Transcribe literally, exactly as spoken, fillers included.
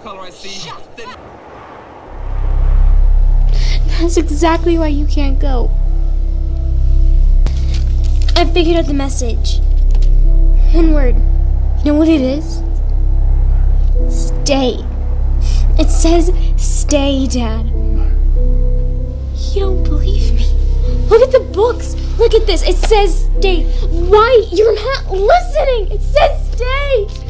color I see, then... That's exactly why you can't go. I figured out the message. One word. You know what it is? Stay. It says stay, Dad. You don't believe me. Look at the books. Look at this. It says stay. Why? You're not listening. It says stay.